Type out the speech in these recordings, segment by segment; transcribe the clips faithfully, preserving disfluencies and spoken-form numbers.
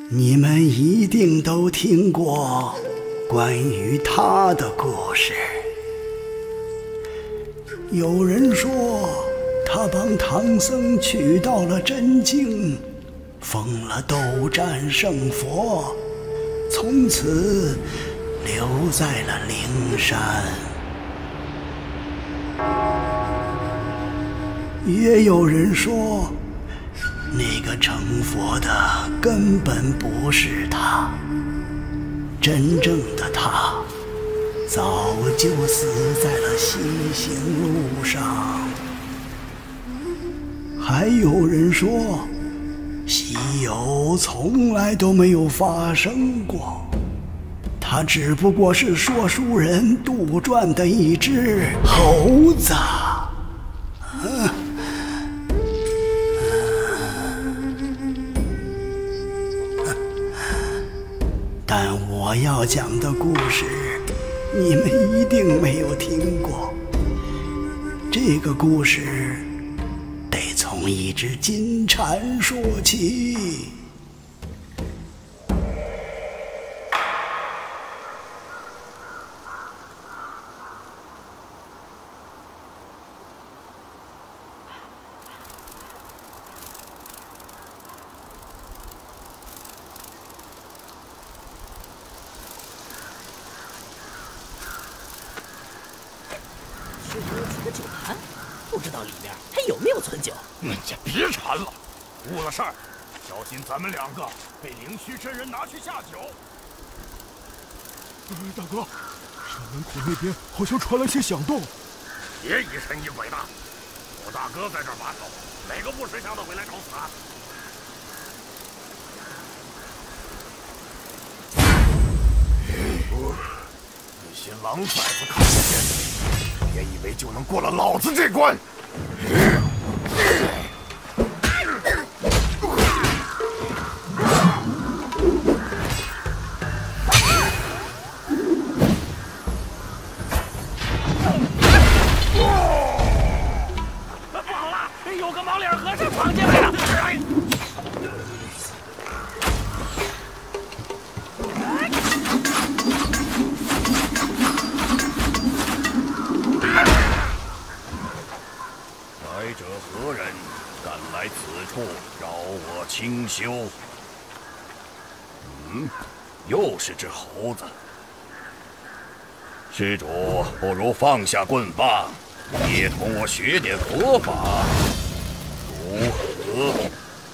你们一定都听过关于他的故事。有人说，他帮唐僧取到了真经，封了斗战胜佛，从此留在了灵山。也有人说，那个成佛的根本不是他，真正的他早就死在了西行路上。还有人说，西游从来都没有发生过，他只不过是说书人杜撰的一只猴子。啊但我要讲的故事，你们一定没有听过。这个故事得从一只金蝉说起。 个酒坛，不知道里面还有没有存酒。 你这别馋了，误了事儿，小心咱们两个被灵虚真人拿去下酒。 呃，大哥，山门口那边好像传来些响动。 别疑神疑鬼的，我大哥在这儿把守，哪个不识相的会来找死啊？那些狼崽子看不见，别以为就能过了老子这关。不好了，有个毛脸和尚闯进来了！来者何人？敢来此处扰我清修？嗯，又是只猴子。施主，不如放下棍棒，也同我学点佛法，如何？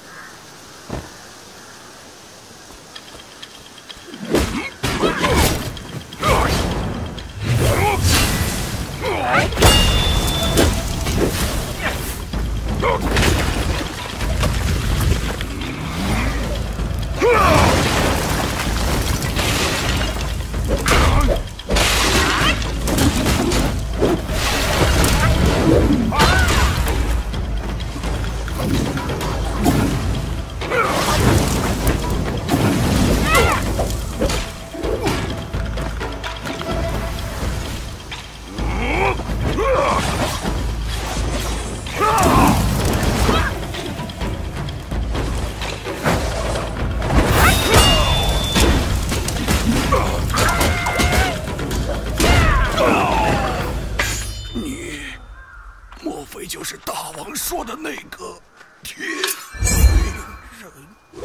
就是大王说的那个铁灵人。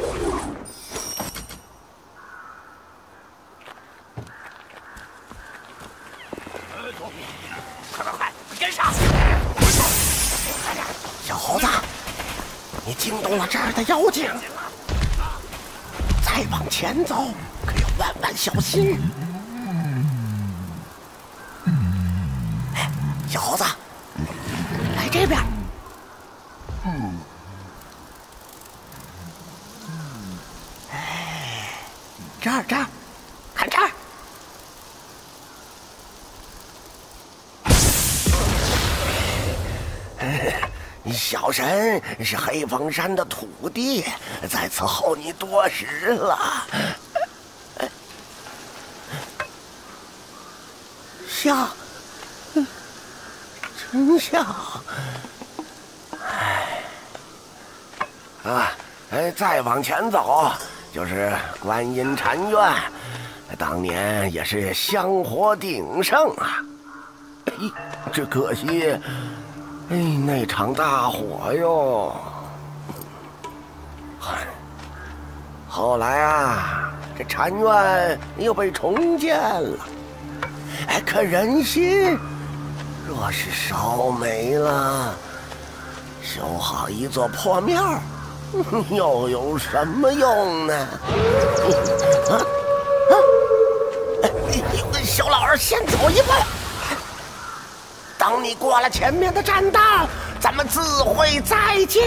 哎，走，快快快，跟上！快点，小猴子，你惊动了这儿的妖精，再往前走可要万万小心。哎，小猴子。来这边。嗯。哎，这儿这儿，看这儿。小神是黑风山的土地，在此候你多时了。像。真像，哎，啊，哎，再往前走， 就是观音禅院，当年也是香火鼎盛啊。哎，只可惜，哎，那场大火哟。嗨，后来啊，这禅院又被重建了。哎，可人心若是烧没了，修好一座破庙，又有什么用呢？啊啊！哎，小老儿先走一步。等你过了前面的栈道，咱们自会再见。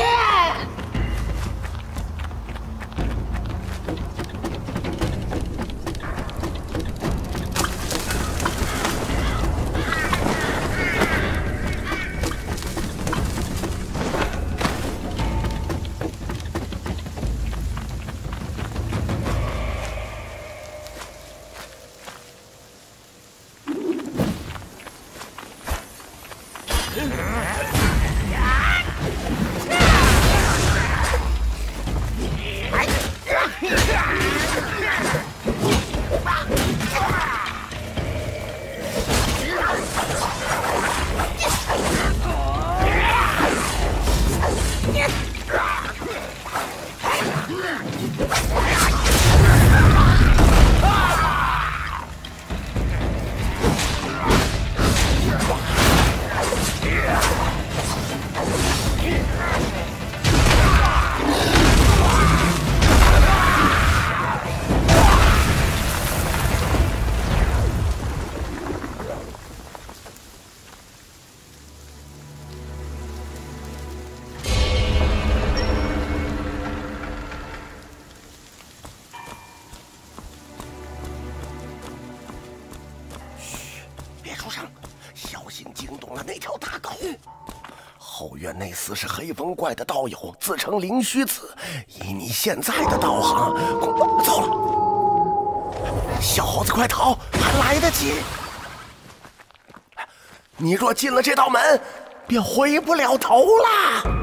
后院那厮是黑风怪的道友，自称灵虚子。以你现在的道行，走了，小猴子快逃，还来得及。你若进了这道门，便回不了头了。